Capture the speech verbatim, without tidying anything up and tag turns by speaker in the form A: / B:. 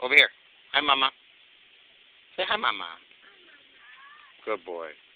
A: Over here. Hi, Mama. Say hi, Mama. Good boy.